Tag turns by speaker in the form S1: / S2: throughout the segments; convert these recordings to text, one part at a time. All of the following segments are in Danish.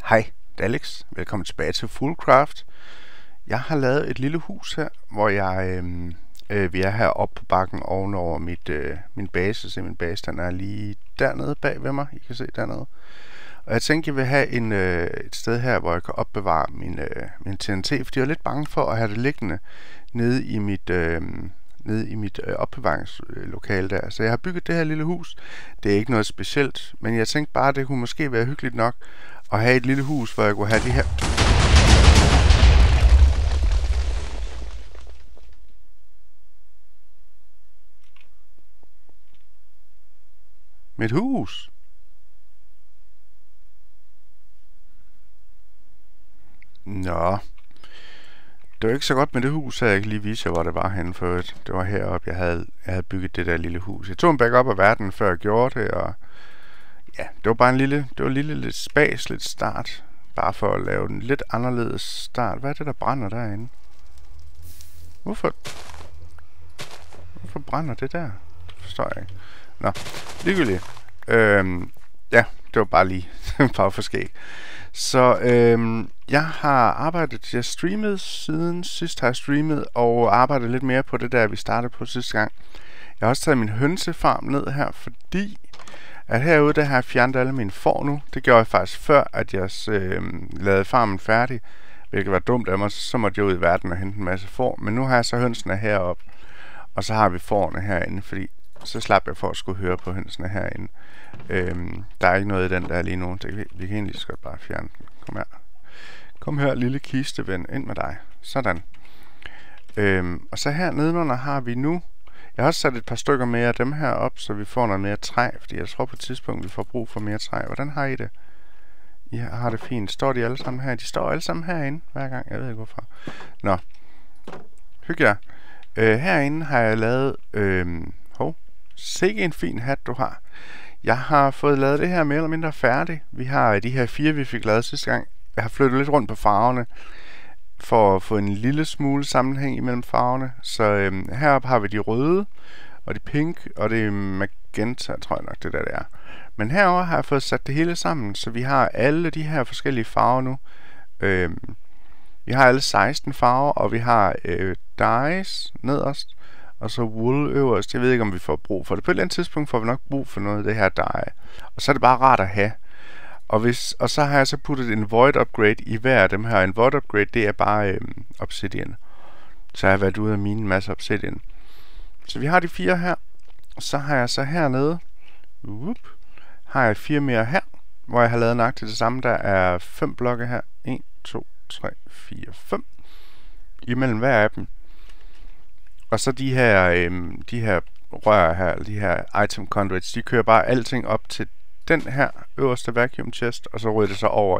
S1: Hej, det er Alex. Velkommen tilbage til Fullcraft. Jeg har lavet et lille hus her, hvor vi er heroppe på bakken ovenover min base. Så min base den er lige dernede bag ved mig. I kan se dernede. Og jeg tænkte, jeg vil have et sted her, hvor jeg kan opbevare min TNT, fordi jeg er lidt bange for at have det liggende nede i mit opbevaringslokale der. Så jeg har bygget det her lille hus. Det er ikke noget specielt, men jeg tænkte bare, at det kunne måske være hyggeligt nok at have et lille hus, hvor jeg kunne have de her. Mit hus. Nå. Det var ikke så godt med det hus, så jeg kan lige vise jer, hvor det var henne før. Det var heroppe, jeg havde bygget det der lille hus. Jeg tog en backup af verden, før jeg gjorde det, og ja, det var bare lidt spas, lidt start. Bare for at lave den lidt anderledes start. Hvad er det, der brænder derinde? Hvorfor brænder det der? Det forstår jeg ikke. Nå, ligegyldigt. Ja, det var bare lige bare for skæg. Så jeg har streamet siden sidst har jeg streamet, og arbejdet lidt mere på det der, vi startede på sidste gang. Jeg har også taget min hønsefarm ned her, fordi at herude, der har jeg fjernet alle mine får nu. Det gjorde jeg faktisk før, at jeg lavede farmen færdig, hvilket var dumt af mig. Så måtte jeg ud i verden og hente en masse får. Men nu har jeg så hønsene heroppe, og så har vi fårene herinde, fordi så slap jeg for at skulle høre på hønsene herinde. Der er ikke noget i den der lige nu. Vi kan egentlig godt bare fjerne den. Kom her. Kom her, lille kisteven, ind med dig. Sådan. Og så her nedenunder har vi nu. Jeg har også sat et par stykker mere af dem her op, så vi får noget mere træ, fordi jeg tror på et tidspunkt, vi får brug for mere træ. Hvordan har I det? I har det fint. Står de alle sammen her? De står alle sammen herinde hver gang. Jeg ved ikke hvorfor. Nå. Hygge jer. Herinde har jeg lavet... Sikke en fin hat, du har. Jeg har fået lavet det her mere eller mindre færdigt. Vi har de her 4, vi fik lavet sidste gang. Jeg har flyttet lidt rundt på farverne, for at få en lille smule sammenhæng imellem farverne. Så heroppe har vi de røde, og de pink, og det magenta, tror jeg nok det der det er. Men herover har jeg fået sat det hele sammen, så vi har alle de her forskellige farver nu. Vi har alle 16 farver, og vi har dyes nederst, og så wool øverst. Jeg ved ikke, om vi får brug for det. På et eller andet tidspunkt får vi nok brug for noget af det her dye. Og så er det bare rart at have. Og så har jeg så puttet en void upgrade i hver af dem her. En void upgrade, det er bare obsidian. Så jeg har været ude og mine en masse obsidian. Så vi har de 4 her. Så har jeg så hernede. Har jeg 4 mere her, hvor jeg har lavet nøjagtigt det samme. Der er 5 blokke her. 1, 2, 3, 4, 5. Imellem hver af dem. Og så de her rør her, eller de her item conduits, de kører bare alting op til den her øverste vacuum chest, og så ryger det så over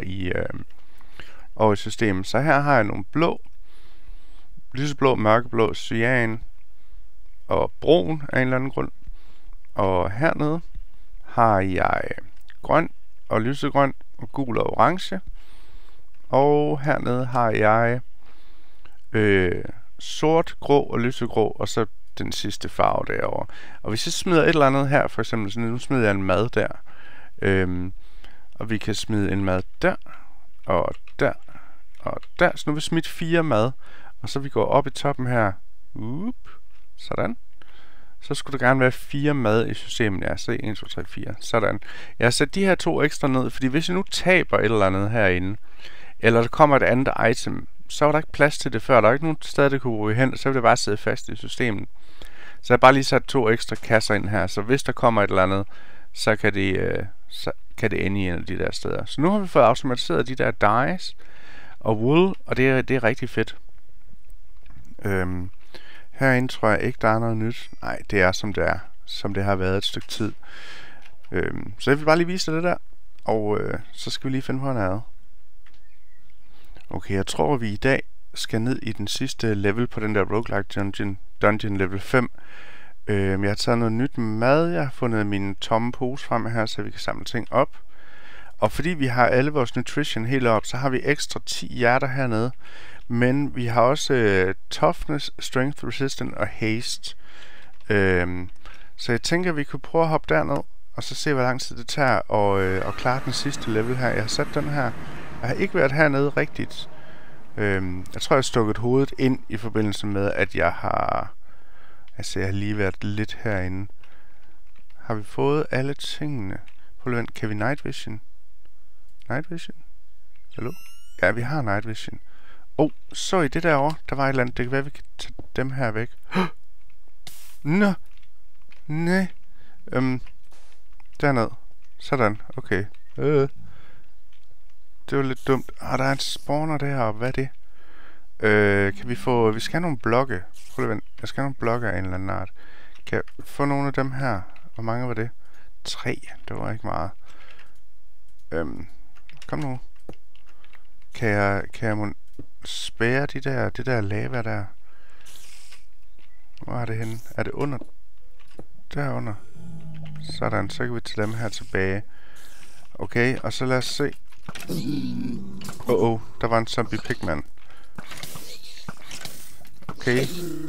S1: i systemet. Så her har jeg nogle blå, lyseblå, mørkeblå, cyan og brun af en eller anden grund. Og hernede har jeg grøn og lysegrøn og gul og orange. Og hernede har jeg sort, grå og lysegrå, og så den sidste farve derovre. Og hvis jeg smider et eller andet her, for eksempel, så nu smider jeg en mad der. Og vi kan smide en mad der, og der, og der. Så nu vil vi smide 4 mad, og så vi går op i toppen her. Sådan. Så skulle der gerne være 4 mad i systemet. Ja, så 1, 2, 3, 4. Sådan. Jeg har sat de her 2 ekstra ned, fordi hvis jeg nu taber et eller andet herinde, eller der kommer et andet item, så var der ikke plads til det før. Der er ikke nogen sted, der kunne ryge hen, så vil det bare sidde fast i systemet. Så jeg har bare lige sat 2 ekstra kasser ind her, så hvis der kommer et eller andet, så kan det ende i en af de der steder. Så nu har vi fået automatiseret de der dyes og wool, og det er rigtig fedt. Herinde tror jeg ikke, der er noget nyt. Nej, det er som det har været et stykke tid. Så jeg vil bare lige vise dig det der, og så skal vi lige finde på noget andet. Okay, jeg tror vi i dag skal ned i den sidste level på den der roguelike dungeon level 5. Jeg har taget noget nyt mad. Jeg har fundet min tomme pose frem her, så vi kan samle ting op. Og fordi vi har alle vores nutrition helt op, så har vi ekstra 10 hjerter hernede. Men vi har også toughness, strength, resistance og haste. Så jeg tænker, at vi kunne prøve at hoppe derned, og så se, hvor lang tid det tager og klare den sidste level her. Jeg har sat den her Jeg har ikke været hernede rigtigt. Jeg tror, jeg har stukket hovedet ind i forbindelse med, at jeg har... Altså, jeg har lige været lidt herinde. Har vi fået alle tingene? Prøv lige vent, kan vi night vision? Night vision? Hallo? Ja, vi har night vision. Så i det derovre, der var et eller andet. Det kan være, vi kan tage dem her væk. Nå! Nej! Derned. Sådan, okay. Det var lidt dumt. Der er en spawner deroppe. Hvad er det? Kan vi få... Vi skal have nogle blokke. Prøv lige vent. Jeg skal have nogle blokke af en eller anden art. Kan jeg få nogle af dem her? Hvor mange var det? 3. Det var ikke meget. Kom nu. Kan jeg spære det der lava der? Hvor er det henne? Er det under? Derunder. Sådan, så kan vi tage dem her tilbage. Okay, og så lad os se. Der var en zombie pigman. Okay.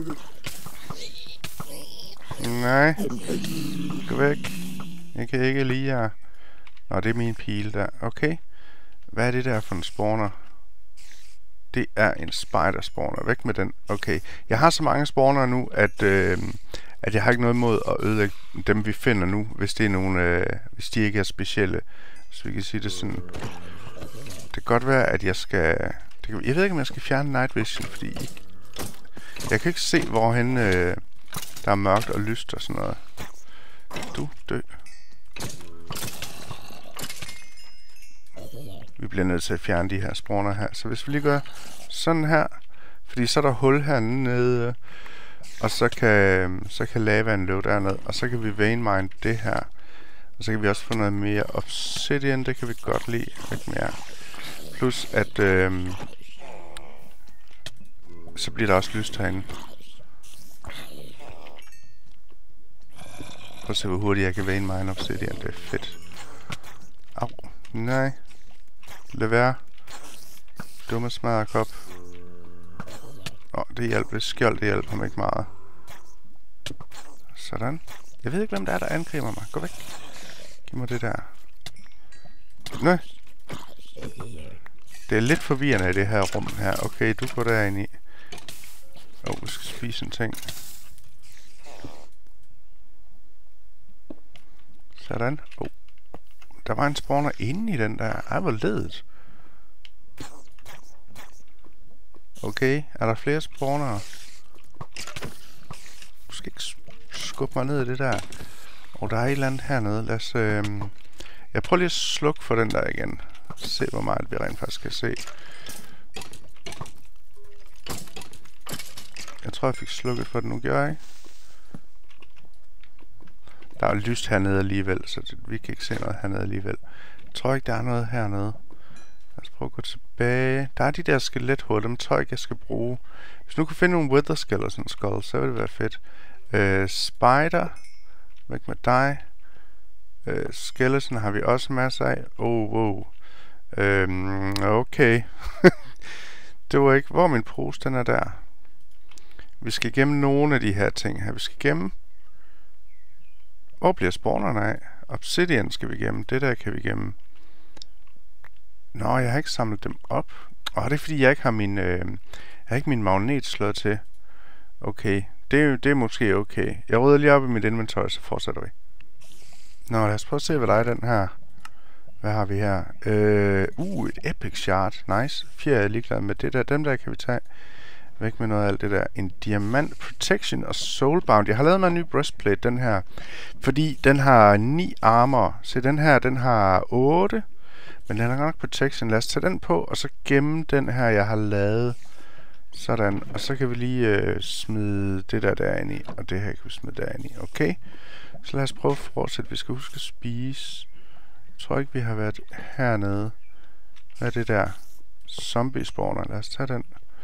S1: Nej. Gå væk. Jeg kan ikke lide jer. Nå, det er min pile der. Okay. Hvad er det der for en spawner? Det er en spider spawner. Væk med den. Okay. Jeg har så mange spawner nu, at jeg har ikke noget imod at ødelægge dem, vi finder nu, hvis det er nogle, hvis de ikke er specielle. Så vi kan sige det sådan. Det kan godt være, at jeg skal... Jeg ved ikke, om jeg skal fjerne night vision, fordi... Jeg kan ikke se, hvorhen der er mørkt og lyst og sådan noget. Du dø. Vi bliver nødt til at fjerne de her spawner her. Så hvis vi lige gør sådan her, fordi så er der hul hernede, og så kan lavaen løbe derned, og så kan vi vein mine det her. Og så kan vi også få noget mere obsidian, det kan vi godt lide. Lidt mere. Plus at så bliver der også lyst herinde. Prøv at se, hvor hurtigt jeg kan vein mine obsidian, det er fedt. Au, nej. Lad være. Dumme smadderkop. Det hjælper. Det skjold, det hjælper ham ikke meget. Sådan. Jeg ved ikke, hvem der angriber mig. Gå væk. Giv mig det der. Nej. Det er lidt forvirrende i det her rum her. Okay, du går derind i. Vi skal spise en ting. Sådan. Der var en spawner inde i den der. Ej, hvor ledet. Okay, er der flere spawnere? Du skal ikke skubbe mig ned i det der. Der er et eller andet hernede. Lad os... Jeg prøver lige at slukke for den der igen. Se, hvor meget vi rent faktisk kan se. Jeg tror, jeg fik slukket for den. Nu gør jeg. Der er lyst hernede alligevel, så vi kan ikke se noget hernede alligevel. Jeg tror ikke, der er noget hernede. Lad os prøve at gå tilbage. Der er de der skelethoveder, dem tror jeg ikke, jeg skal bruge. Hvis nu kan finde nogle wither skeleton skulls, så vil det være fedt. Spider. Væk med dig. Skeleton har vi også masser af. Okay. Det var ikke... Hvor er min pose? Den er der. Vi skal gemme nogle af de her ting her. Vi skal gemme... Hvor bliver spawnerne af? Obsidian skal vi gemme. Det der kan vi gemme. Nå, jeg har ikke samlet dem op. Det er fordi, jeg ikke har min... jeg har ikke min magnet slået til. Okay. Det er måske okay. Jeg rydder lige op i mit inventory, så fortsætter vi. Nå, lad os prøve at se, hvad der er i den her. Hvad har vi her? Et epic shard. Nice. 4 er jeg ligeglad med. Det der, dem der kan vi tage. Væk med noget af alt det der. En diamant protection og soulbound. Jeg har lavet mig en ny breastplate, den her. Fordi den har 9 armor. Se, den her, den har 8. Men den har nok protection. Lad os tage den på, og så gemme den her, jeg har lavet. Sådan. Og så kan vi lige smide det der derinde i. Og det her kan vi smide derinde i. Okay. Så lad os prøve at fortsætte. Vi skal huske at spise. Jeg tror ikke, vi har været hernede. Hvad er det der? Zombie spawner. Lad os tage den.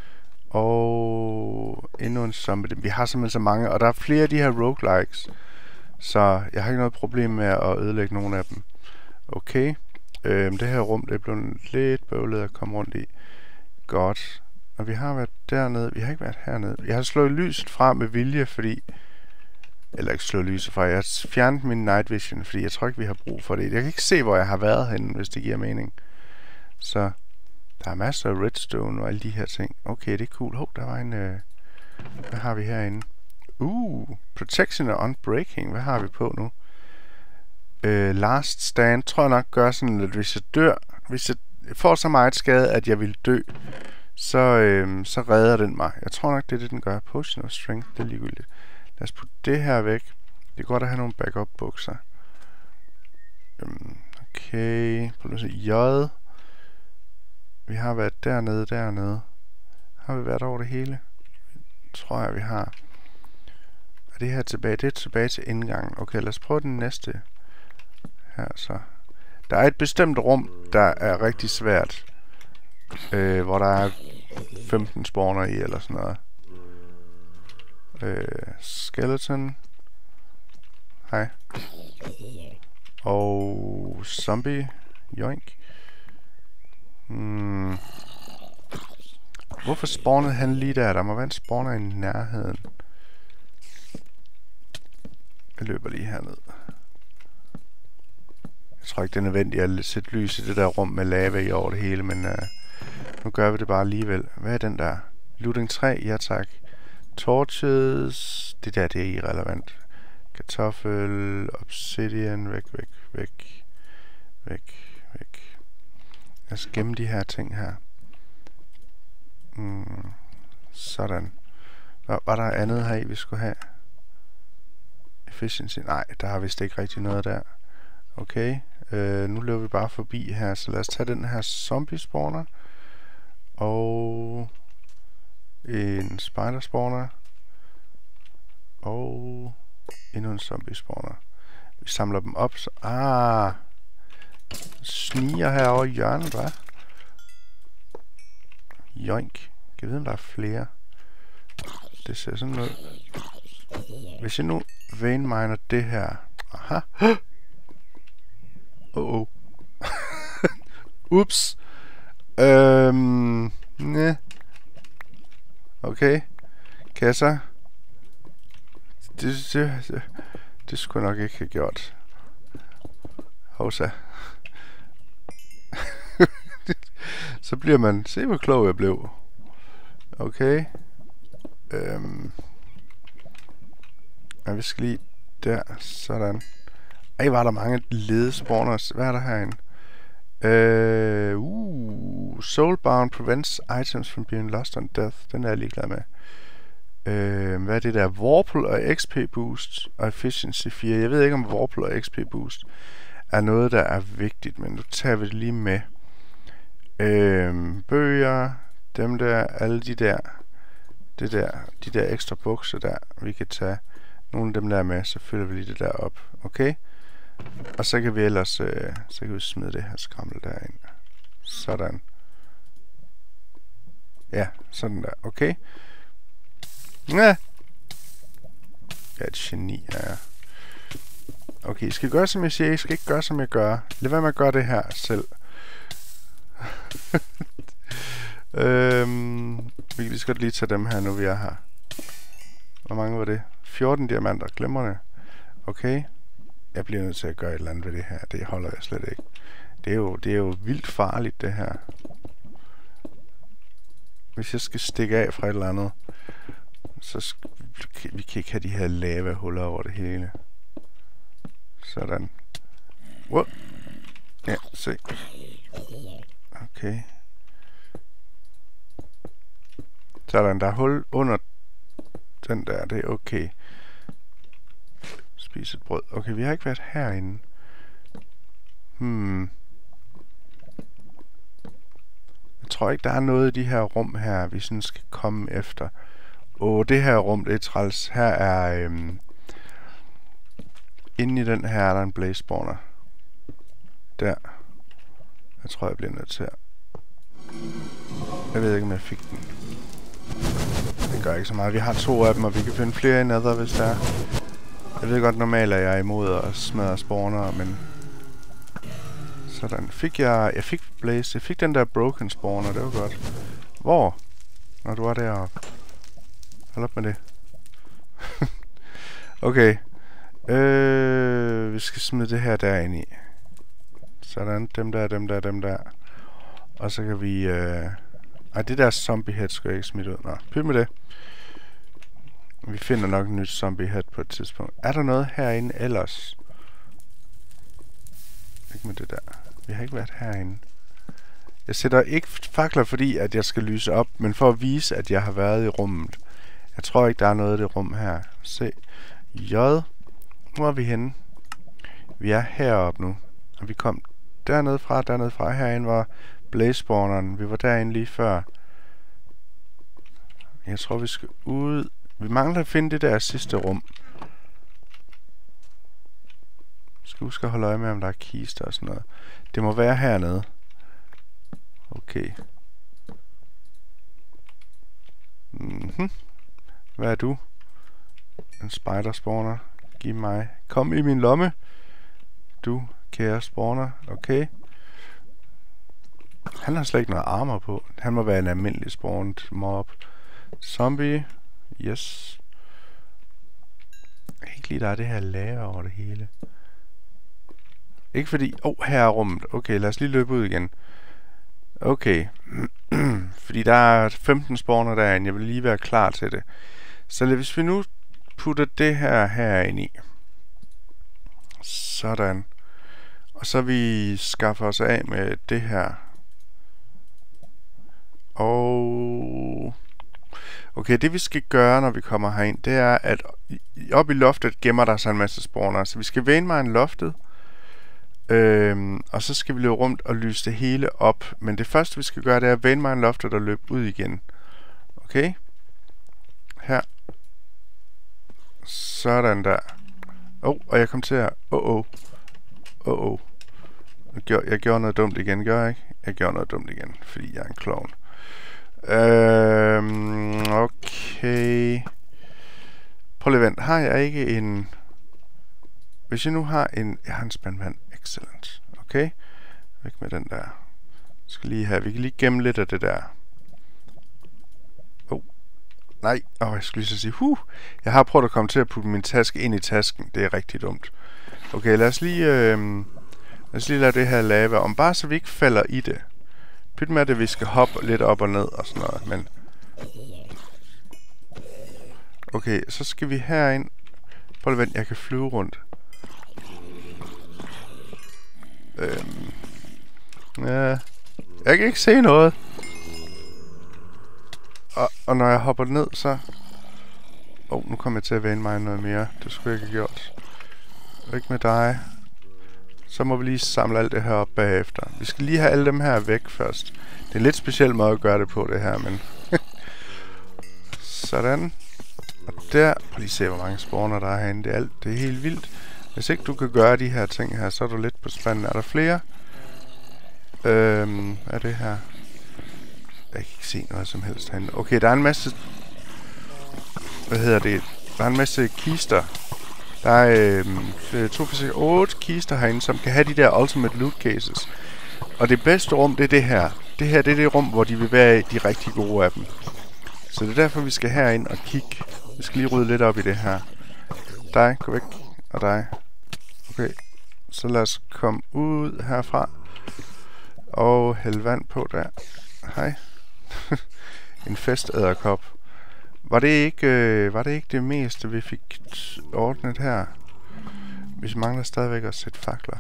S1: Og endnu en zombie. Vi har simpelthen så mange. Og der er flere af de her roguelikes. Så jeg har ikke noget problem med at ødelægge nogle af dem. Okay. Det her rum, det er blevet lidt bøvlet at komme rundt i. Godt. Og vi har været dernede. Vi har ikke været hernede. Jeg har slået lyset fra med vilje, fordi... Eller ikke slået lyset fra. Jeg har fjernet min night vision, fordi jeg tror ikke, vi har brug for det. Jeg kan ikke se, hvor jeg har været henne, hvis det giver mening. Så Der er masser af redstone og alle de her ting. Okay, det er cool. Hov, der var en... hvad har vi herinde? Protection og unbreaking. Hvad har vi på nu? Last stand. Tror jeg nok gør sådan, at hvis jeg dør... Hvis jeg får så meget skade, at jeg vil dø, så redder den mig. Jeg tror nok, det er det, den gør. Potion of strength, det er ligegyldigt. Lad os putte det her væk. Det er godt at have nogle backup bukser. Okay. Prøv at se. J. Vi har været dernede. Har vi været over det hele? Tror jeg, vi har. Er det her tilbage? Det er tilbage til indgangen. Okay, lad os prøve den næste. Her så. Der er et bestemt rum, der er rigtig svært. Hvor der er 15 spawner i, eller sådan noget. Skeleton. Hej. Og zombie. Joink. Hvorfor spawnede han lige der? Der må være en spawner i nærheden. Jeg løber lige herned. Jeg tror ikke, det er nødvendigt at sætte lys i det der rum med lava i over det hele, men nu gør vi det bare alligevel. Hvad er den der? Looting 3? Ja tak. Torches. Det der, det er irrelevant. Kartoffel. Obsidian. Væk. Lad os gemme de her ting her. Sådan. Var der andet her i, vi skulle have? Efficiency? Nej, der har vist ikke rigtig noget der. Okay. Nu løber vi bare forbi her, så lad os tage den her zombie spawner. Og en spider spawner. Og endnu en zombie spawner. Vi samler dem op, så... Sniger herovre i hjørnet, hva'? Joink. Jeg ved, om der er flere. Det ser sådan ud. Hvis jeg nu vein miner det her... Aha. Ups. Næh. Okay. Kan jeg så... Det skulle jeg nok ikke have gjort. Hovsa. Så bliver man... Se hvor klog jeg blev. Okay. Vi skal lige der. Sådan. Ej, var der mange ledespawners. Hvad er der herinde? Soulbound prevents items from being lost on death. Den er jeg ligeglad med. Hvad er det der? Warple og XP boost og efficiency 4. Jeg ved ikke om Warple og XP boost er noget, der er vigtigt, men nu tager vi det lige med. Bøger, dem der, alle de der, de der ekstra bukser der, vi kan tage nogle af dem der med, så fylder vi lige det der op, okay? Og så kan vi ellers, så kan vi smide det her skrammel derind. Sådan. Ja, sådan der, okay? Ja. Jeg er et geni, ja. Okay, I skal gøre som jeg siger, I skal ikke gøre som jeg gør. Lad være med at gøre det her selv. Vi kan lige så godt lige tage dem her, nu vi er her. Hvor mange var det? 14 diamanter, glimrende. Okay. Jeg bliver nødt til at gøre et eller andet ved det her. Det holder jeg slet ikke. Det er jo vildt farligt, det her. Hvis jeg skal stikke af fra et eller andet, så vi kan ikke have de her lava-huller over det hele. Sådan. Wow. Ja, se. Okay. Sådan, der er hul under den der, det er okay. Spise et brød. Okay, vi har ikke været herinde. Jeg tror ikke, der er noget i de her rum her, vi sådan skal komme efter. Det her rum, det er træls. Her er... inde i den her er der en blaze spawner. Der. Jeg tror, jeg bliver nødt til at... Jeg ved ikke, om jeg fik den. Det gør ikke så meget. Vi har 2 af dem, og vi kan finde flere i nether, hvis der er. Jeg ved godt, normalt er jeg imod at smadre spawner, men... Sådan. Jeg fik blaze. Jeg fik den der broken spawner, det var godt. Hvor? Når du var deroppe. Hold op med det. Okay. Vi skal smide det her derinde i. Sådan. Dem der. Og så kan vi... Ej, det der zombie head skal jeg ikke smide ud. Nå, pyt med det. Vi finder nok en nyt zombie head på et tidspunkt. Er der noget herinde ellers? Ikke med det der. Vi har ikke været herinde. Jeg sætter ikke fakler, fordi at jeg skal lyse op, men for at vise, at jeg har været i rummet. Jeg tror ikke, der er noget i det rum her. Se. J. Hvor er vi henne? Vi er heroppe nu. Og vi kom dernede fra. Herinde var Blaze-spawneren. Vi var derinde lige før. Jeg tror, vi skal ud. Vi mangler at finde det der sidste rum. Vi skal huske at holde øje med, om der er kister og sådan noget. Det må være hernede. Okay. Hvad er du? En spider-spawner. Giv mig. Kom i min lomme. Du, kære spawner. Okay. Han har slet ikke noget armor på. Han må være en almindelig spawned mob. Zombie. Yes. Jeg kan ikke lide, der er det her lava over det hele. Ikke fordi... her er rummet. Okay, lad os lige løbe ud igen. Okay. Fordi der er 15 spawner derinde. Jeg vil lige være klar til det. Så hvis vi nu putter det her ind i. Sådan. Og så vi skaffer os af med det her. Og... Okay, det vi skal gøre, når vi kommer herind, det er, at oppe i loftet gemmer der sig en masse spawner. Så vi skal vane loftet. Og så skal vi løbe rundt og lyse det hele op. Men det første vi skal gøre, det er at vane loftet og løbe ud igen. Okay? Her. Sådan der. Og jeg kom til at... Jeg gjorde noget dumt igen, gør jeg ikke? Jeg gjorde noget dumt igen, fordi jeg er en klovn. Okay. Prøv lige vent. Har jeg ikke en... Hvis jeg nu har en... Jeg har en spandvand. Excellent. Okay. Væk med den der. Skal lige have... Vi kan lige gemme lidt af det der. Nej. Jeg skulle lige så sige... Jeg har prøvet at komme til at putte min taske ind i tasken. Det er rigtig dumt. Okay, lad os lige lade det her lave om. Bare så vi ikke falder i det. Pyt med det, vi skal hoppe lidt op og ned og sådan noget, men... Okay, så skal vi herind. Prøv at vente, jeg kan flyve rundt. Ja... Jeg kan ikke se noget. Og når jeg hopper ned, så... nu kommer jeg til at vende mig noget mere. Det skulle jeg ikke have gjort. Ikke med dig. Så må vi lige samle alt det her op bagefter. Vi skal lige have alle dem her væk først. Det er en lidt speciel måde at gøre det på, det her, men... Sådan. Og der... Prøv lige se, hvor mange spawner der er herinde. Det er helt vildt. Hvis ikke du kan gøre de her ting her, så er du lidt på spanden. Er der flere? Hvad er det her? Jeg kan ikke se noget som helst herinde. Okay, der er en masse... Hvad hedder det? Der er en masse kister. Der er 8 kister herinde, som kan have de der ultimate loot cases. Og det bedste rum, det er det her. Det her, det er det rum, hvor de vil være de rigtig gode af dem. Så det er derfor, vi skal herind og kigge. Vi skal lige rydde lidt op i det her. Dig, gå væk. Og dig. Okay. Så lad os komme ud herfra. Og hælde vand på der. Hej. En festæderkop. Var det ikke det meste, vi fik ordnet her? Vi mangler stadigvæk at sætte fakler.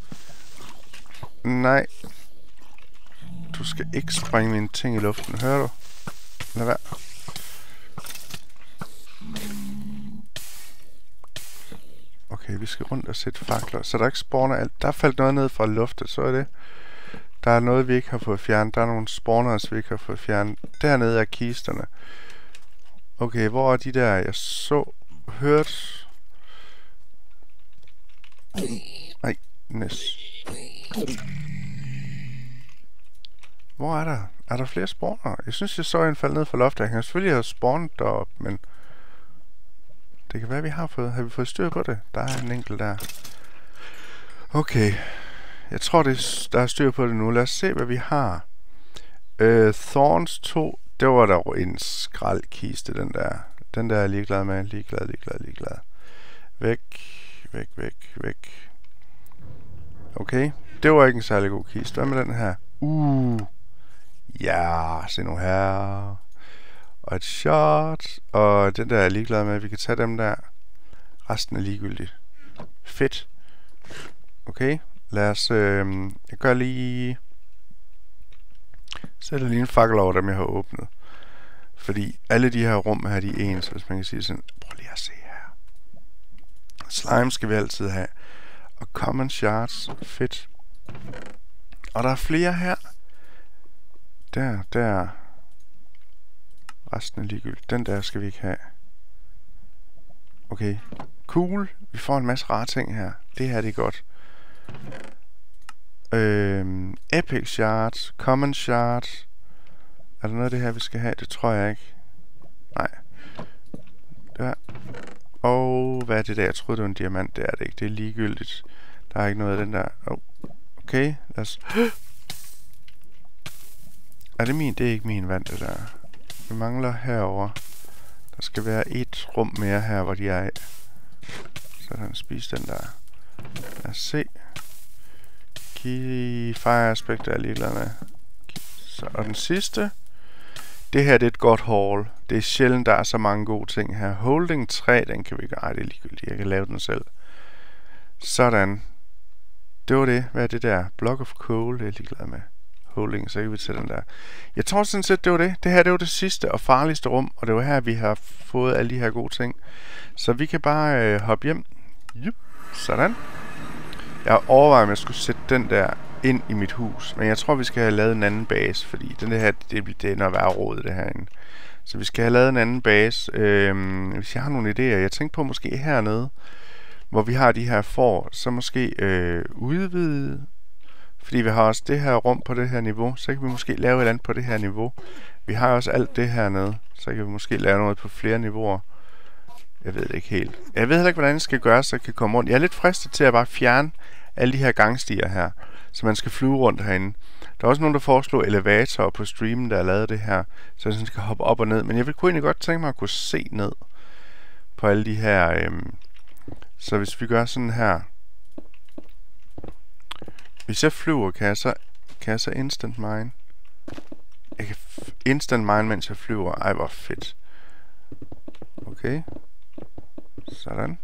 S1: Nej. Du skal ikke sprænge mine ting i luften, hører du? Lad være. Okay, vi skal rundt og sætte fakler, så der ikke spawner alt. Der er faldet noget ned fra luftet, så er det. Der er noget, vi ikke har fået fjernet. Der er nogle spawners, vi ikke har fået fjernet. Dernede er kisterne. Okay, hvor er de der? Jeg hørte... Nej, næs. Hvor er der? Er der flere spawner? Jeg synes, jeg så en falde ned fra loftet. Jeg kan selvfølgelig have spawnet deroppe, men... Det kan være, vi har fået... Har vi fået styr på det? Der er en enkelt der. Okay. Jeg tror, der er styr på det nu. Lad os se, hvad vi har. Thorns 2. Det var der en skraldkiste, den der. Den der er jeg ligeglad med. Ligeglad. Væk. Okay. Det var ikke en særlig god kiste. Hvad med den her? Ja, se nu her. Og et shot. Og den der er jeg ligeglad med. Vi kan tage dem der. Resten er ligegyldigt. Fedt. Okay. Lad os... jeg gør lige... Sætter lige en fakkel over dem, jeg har åbnet. Fordi alle de her rum her, de er ens, hvis man kan sige sådan. Prøv lige at se her. Slime skal vi altid have. Og common shards. Fedt. Og der er flere her. Der. Resten er ligegyldigt. Den der skal vi ikke have. Okay. Cool. Vi får en masse rare ting her. Det her, det er godt. Epic shards. Common shards. Er der noget af det her, vi skal have? Det tror jeg ikke. Nej. Der. Og hvad er det der? Jeg troede, det var en diamant. Det er det ikke. Det er ligegyldigt. Der er ikke noget af den der. Okay. Lad os... Er det min? Det er ikke min vand, det der. Vi mangler herover. Der skal være et rum mere her, hvor de er. Sådan, spis den der. Lad os se. Fire aspekt er ligeglad med. Så, og den sidste. Det her, det er et godt haul. Det er sjældent, der er så mange gode ting her. Holding 3, den kan vi gøre. Ej, det er ligegyldigt. Jeg kan lave den selv. Sådan. Det var det. Hvad er det der? Block of coal, det er ligeglad med. Holding, så kan vi tage den der. Jeg tror sådan set, det var det. Det her, det var det sidste og farligste rum, og det var her, vi har fået alle de her gode ting. Så vi kan bare hoppe hjem. Jup. Sådan. Jeg overvejer, om jeg skulle sætte den der ind i mit hus, men jeg tror, vi skal have lavet en anden base, fordi den her, det er noget værre råd, det herinde. Så vi skal have lavet en anden base. Hvis jeg har nogle idéer, jeg tænkte på måske hernede, hvor vi har de her får, så måske udvide. Fordi vi har også det her rum på det her niveau, så kan vi måske lave et eller andet på det her niveau. Vi har også alt det her nede, så kan vi måske lave noget på flere niveauer. Jeg ved det ikke helt. Jeg ved heller ikke, hvordan det skal gøres, så jeg kan komme rundt. Jeg er lidt fristet til at bare fjerne alle de her gangstier her, så man skal flyve rundt herinde. Der er også nogen, der foreslår elevatorer på streamen, der har lavet det her, så jeg skal hoppe op og ned. Men jeg kunne egentlig godt tænke mig at kunne se ned på alle de her. Så hvis vi gør sådan her. Hvis jeg flyver, kan jeg så instant mine. Jeg kan instant mine, mens jeg flyver. Ej, hvor fedt. Okay. Sådan.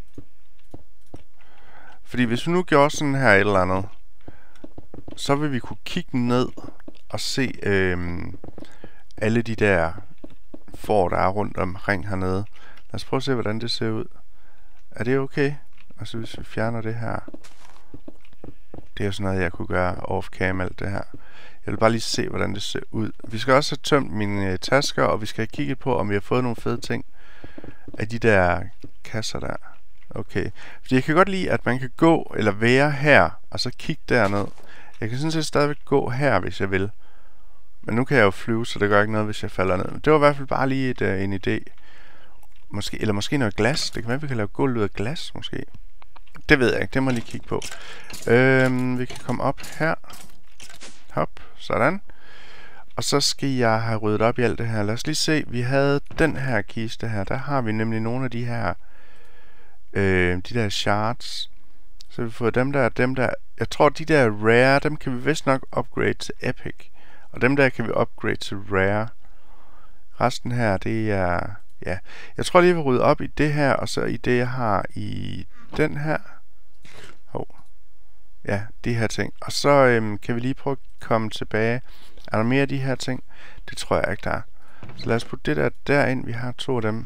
S1: Fordi hvis vi nu gjorde sådan her et eller andet, så vil vi kunne kigge ned og se alle de der får, der er rundt omkring hernede. Lad os prøve at se, hvordan det ser ud. Er det okay? Og så hvis vi fjerner det her. Det er sådan noget, jeg kunne gøre off-cam, alt det her. Jeg vil bare lige se, hvordan det ser ud. Vi skal også have tømt mine tasker, og vi skal have kigget på, om vi har fået nogle fede ting af de der kasser der. Okay. Fordi jeg kan godt lide, at man kan gå eller være her, og så kigge derned. Jeg kan sådan set stadigvæk gå her, hvis jeg vil. Men nu kan jeg jo flyve, så det gør ikke noget, hvis jeg falder ned. Men det var i hvert fald bare lige en idé. Måske noget glas. Det kan være, at vi kan lave gulv ud af glas, måske. Det ved jeg ikke. Det må jeg lige kigge på. Vi kan komme op her. Hop. Sådan. Og så skal jeg have ryddet op i alt det her. Lad os lige se. Vi havde den her kiste her. Der har vi nemlig nogle af de her de der shards. Så vi får dem der. Jeg tror, de der rare, dem kan vi vist nok upgrade til epic. Og dem der kan vi upgrade til rare. Resten her, det er... Ja, jeg tror lige, vi rydder op i det her, og så i det, jeg har i den her. Ja, de her ting. Og så kan vi lige prøve at komme tilbage. Er der mere af de her ting? Det tror jeg ikke, der er. Så lad os putte det derind. Vi har 2 af dem.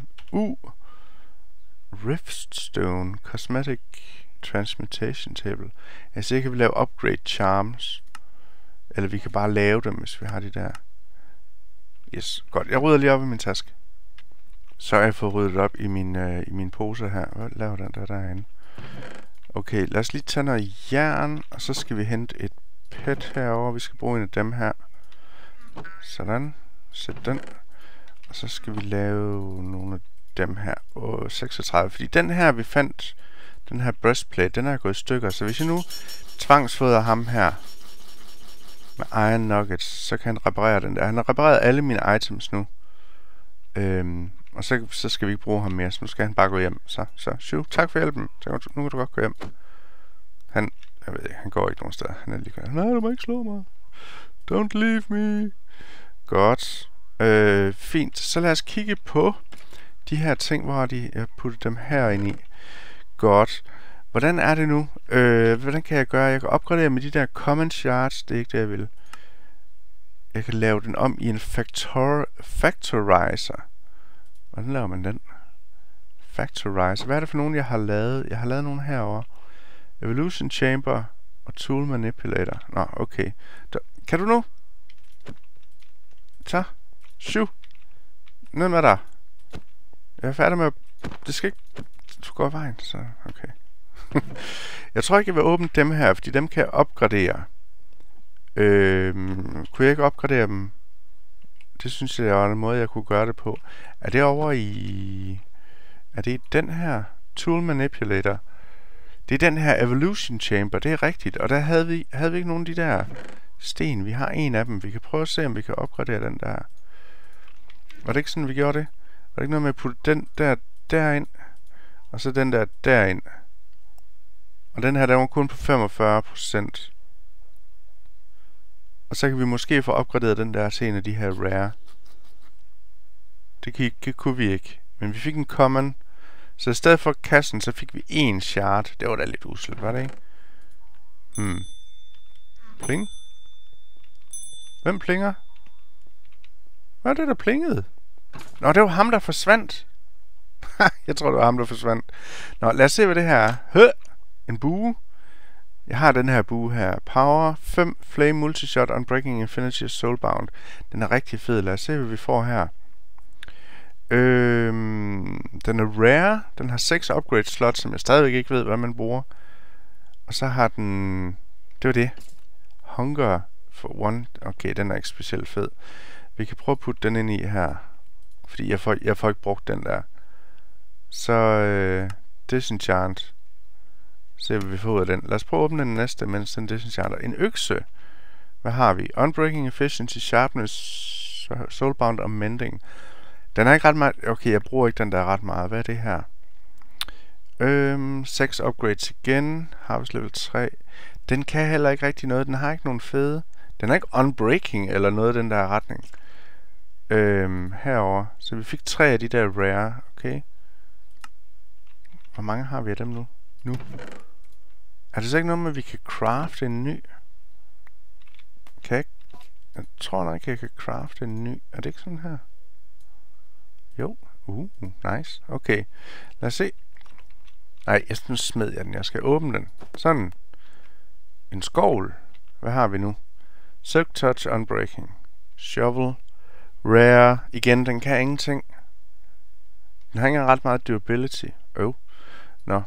S1: Riftstone. Cosmetic Transmutation Table. Jeg ser, kan vi lave upgrade charms. Eller vi kan bare lave dem, hvis vi har de der. Yes, godt. Jeg rydder lige op i min taske. Så har jeg fået ryddet op i min pose her. Hvad laver den derinde? Okay, lad os lige tage noget jern, og så skal vi hente et pet herover. Vi skal bruge en af dem her. Sådan. Sæt den. Og så skal vi lave nogle af dem her. 36. Fordi den her, vi fandt, den her breastplate, den er gået i stykker. Så hvis jeg nu tvangsfodrer ham her med iron nuggets, så kan han reparere den der. Han har repareret alle mine items nu. Og så skal vi ikke bruge ham mere, så nu skal han bare gå hjem. Så, tak for hjælpen. Nu kan du godt gå hjem. Jeg ved ikke, han går ikke nogen steder. Han er lige nej, du må ikke slå mig. Don't leave me. Godt. Fint. Så lad os kigge på de her ting, hvor jeg puttet dem her ind i. Godt. Hvordan er det nu? Hvordan kan jeg gøre? Jeg kan opgradere med de der common shards. Det er ikke det, jeg vil. Jeg kan lave den om i en factorizer. Hvordan laver man den? Factorizer. Hvad er det for nogen, jeg har lavet? Jeg har lavet nogle herover. Evolution Chamber og Tool Manipulator. Nå, okay. Kan du nu? Så. Shoo. Ned med dig. Jeg er færdig med at... Det skal ikke... Du går i vejen, så... Okay. Jeg tror ikke, jeg vil åbne dem her, fordi dem kan jeg opgradere. Kunne jeg ikke opgradere dem? Det synes jeg var en måde, jeg kunne gøre det på. Er det over i... Er det den her? Tool Manipulator. Det er den her Evolution Chamber, det er rigtigt. Og der havde vi ikke nogen af de der sten. Vi har en af dem. Vi kan prøve at se, om vi kan opgradere den der. Var det ikke sådan, vi gjorde det? Var det ikke noget med at putte den der derind? Og så den der derind. Og den her, der var kun på 45%. Og så kan vi måske få opgraderet den der til en af de her rare. Det kunne vi ikke. Men vi fik en common. Så i stedet for kassen, så fik vi en shard. Det var da lidt usselt, var det ikke? Pling. Hvem plinger? Hvad er det, der plingede? Nå, det var ham, der forsvandt. Jeg tror, det var ham, der forsvandt. Nå, lad os se, hvad det her er. En bue. Jeg har den her bue her. Power 5 Flame Multishot Unbreaking Infinity Soulbound. Den er rigtig fed. Lad os se, hvad vi får her. Den er rare. Den har 6 upgrade slots, som jeg stadigvæk ikke ved, hvad man bruger. Og så har den... Det var det. Hunger for 1. Okay, den er ikke specielt fed. Vi kan prøve at putte den ind i her. Fordi jeg får ikke brugt den der. Så Disenchant. Se hvad vi får ud af den. Lad os prøve at åbne den næste, mens den Disenchanter. En økse. Hvad har vi? Unbreaking Efficiency, Sharpness, Soulbound og Mending. Den er ikke ret meget... Okay, jeg bruger ikke den der ret meget. Hvad er det her? 6 upgrades igen. Harvest level 3. Den kan heller ikke rigtig noget. Den har ikke nogen fede. Den er ikke unbreaking eller noget i den der retning. Herover. Så vi fik 3 af de der rare. Okay. Hvor mange har vi af dem nu? Er det så ikke noget med, at vi kan crafte en ny? Jeg tror nok, jeg kan crafte en ny. Er det ikke sådan her? Jo. Nice. Okay. Lad os se. Nej, nu smed jeg den. Jeg skal åbne den. Sådan. En skovl. Hvad har vi nu? Silk Touch Unbreaking. Shovel. Rare. Igen, den kan ingenting. Den har ikke ret meget durability. Nå.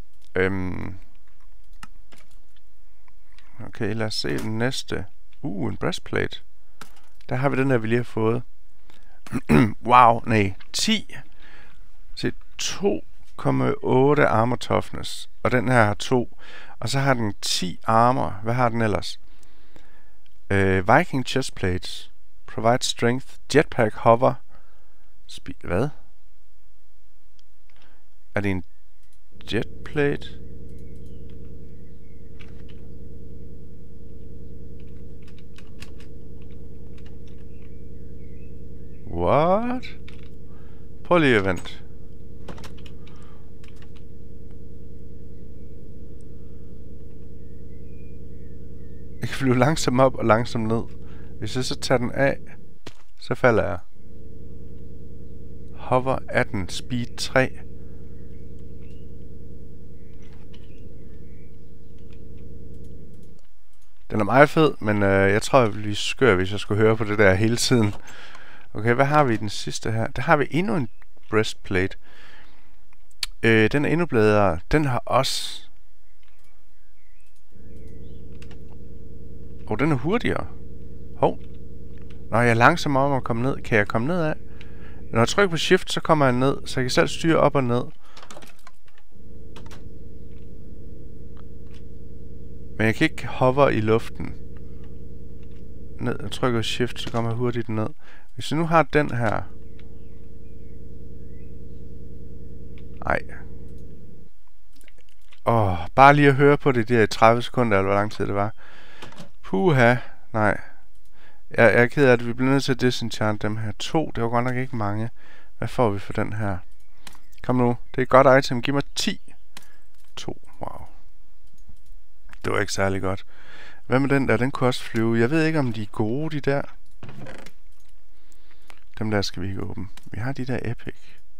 S1: Okay, lad os se den næste. En breastplate. Der har vi den der, vi lige har fået. Wow, nej. 10. Se, 2,8 armor toughness. Og den her har 2. Og så har den 10 armor. Hvad har den ellers? Viking chestplates. Provide strength. Jetpack hover. Hvad? Er det en jetplate? What? Prøv lige at vente. Jeg kan flyve langsomt op og langsomt ned. Hvis jeg så tager den af, så falder jeg. Hover 18, speed 3. Den er meget fed, men jeg tror, jeg ville blive skør, hvis jeg skulle høre på det der hele tiden. Okay, hvad har vi i den sidste her? Der har vi endnu en breastplate. Den er endnu bedre. Den har også... den er hurtigere. Når jeg er langsom om at komme ned, kan jeg komme ned af? Når jeg trykker på shift, så kommer jeg ned, så jeg kan selv styre op og ned. Men jeg kan ikke hover i luften. Ned, jeg trykker shift, så kommer jeg hurtigt ned. Hvis jeg nu har den her... Nej. Bare lige at høre på det der i 30 sekunder, eller hvor lang tid det var. Puha. Nej. Jeg er ked af det. Vi bliver nødt til at disenchant dem her 2. Det var godt nok ikke mange. Hvad får vi for den her? Kom nu. Det er et godt item. Giv mig 10. 2. Wow. Det var ikke særlig godt. Hvad med den der? Den kunne også flyve. Jeg ved ikke, om de er gode, de der. Dem der skal vi ikke åbne. Vi har de der epic.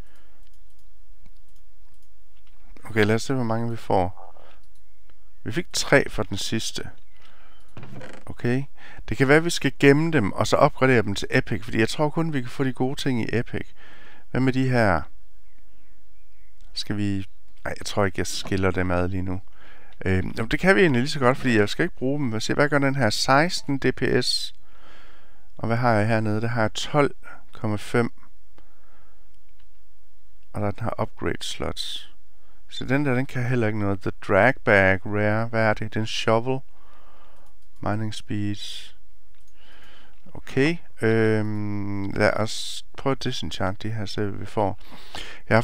S1: Okay, lad os se, hvor mange vi får. Vi fik 3 for den sidste. Okay. Det kan være, at vi skal gemme dem, og så opgradere dem til epic. Fordi jeg tror kun, vi kan få de gode ting i epic. Hvad med de her? Skal vi... Nej, jeg tror ikke, jeg skiller dem ad lige nu. Det kan vi egentlig lige så godt, fordi jeg skal ikke bruge dem. Hvad gør den her? 16 dps. Og hvad har jeg hernede? Der har jeg 12,5. Og der er den her upgrade slots. Så den der, den kan heller ikke noget. The drag bag rare. Hvad er det? Den shovel. Mining speed. Okay. Lad os prøve at disenchant de her, så vi får. Jeg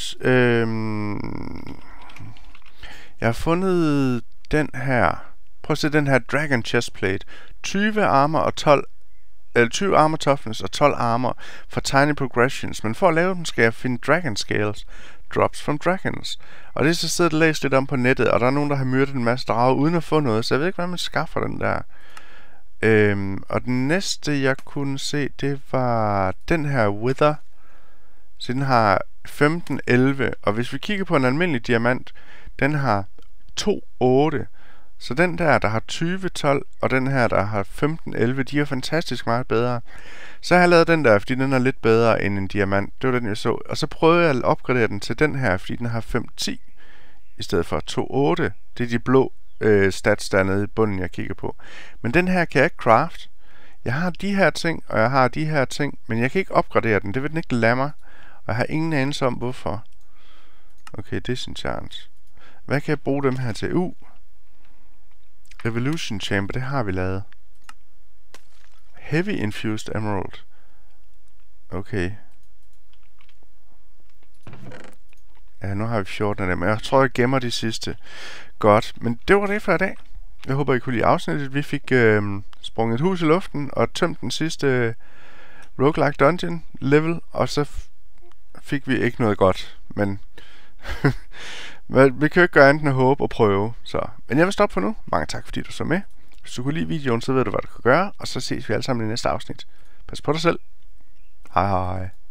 S1: har fundet den her. Prøv at se den her Dragon Chestplate. 20 armor og 20 armor toughness og 12 armor for tiny progressions. Men for at lave dem skal jeg finde Dragon Scales. Drops from Dragons. Og det er så siddet og læst lidt om på nettet, og der er nogen, der har myrdet en masse drager uden at få noget, så jeg ved ikke, hvordan man skaffer den der. Og den næste, jeg kunne se, det var den her Wither. Så den har 15-11, og hvis vi kigger på en almindelig diamant, den har 2-8. Så den der har 20-12, og den her, der har 15-11, de er fantastisk meget bedre. Så har jeg lavet den der, fordi den er lidt bedre end en diamant. Det var den, jeg så. Og så prøvede jeg at opgradere den til den her, fordi den har 5-10 i stedet for 2-8. Det er de blå stats dernede i bunden, jeg kigger på. Men den her kan jeg ikke craft. Jeg har de her ting, og jeg har de her ting, men jeg kan ikke opgradere den. Det vil den ikke lade mig. Og jeg har ingen anelse om, hvorfor. Okay, disenchant. Hvad kan jeg bruge dem her til? Evolution Chamber, det har vi lavet. Heavy Infused Emerald. Okay. Ja, nu har vi 14 af dem. Jeg tror, jeg gemmer de sidste. Godt, men det var det for i dag. Jeg håber, I kunne lide afsnittet. Vi fik sprunget et hus i luften og tømt den sidste roguelike dungeon level, og så fik vi ikke noget godt, men vi kan jo ikke gøre andet end at håbe og prøve. Men jeg vil stoppe for nu. Mange tak, fordi du så med. Hvis du kunne lide videoen, så ved du, hvad du kan gøre, og så ses vi alle sammen i næste afsnit. Pas på dig selv. Hej hej.